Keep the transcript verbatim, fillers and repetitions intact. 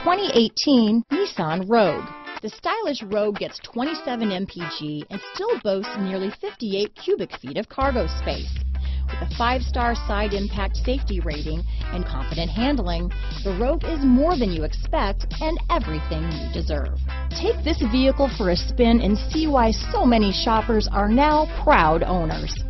twenty eighteen Nissan Rogue. The stylish Rogue gets twenty-seven M P G and still boasts nearly fifty-eight cubic feet of cargo space. With a five-star side impact safety rating and confident handling, the Rogue is more than you expect and everything you deserve. Take this vehicle for a spin and see why so many shoppers are now proud owners.